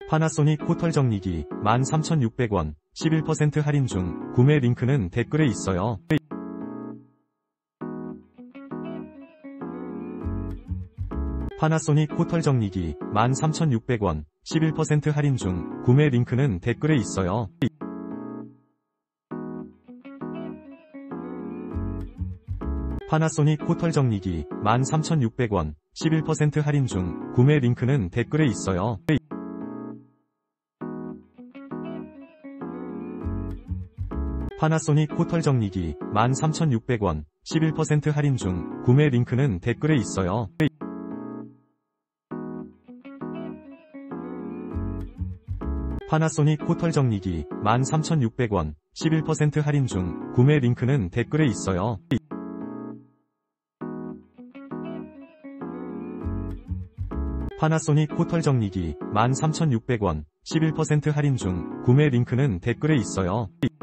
파나소닉 코털 정리기 13,600원 11% 할인 중 구매 링크는 댓글에 있어요. 파나소닉 코털 정리기 13,600원 11% 할인 중 구매 링크는 댓글에 있어요. 파나소닉 코털 정리기 13,600원 11% 할인 중 구매 링크는 댓글에 있어요. 파나소닉 코털 정리기 13,600원 11% 할인 중 구매 링크는 댓글에 있어요. 파나소닉 코털 정리기 13,600원 11% 할인 중 구매 링크는 댓글에 있어요. 파나소닉 코털 정리기 13,600원 11% 할인 중 구매 링크는 댓글에 있어요.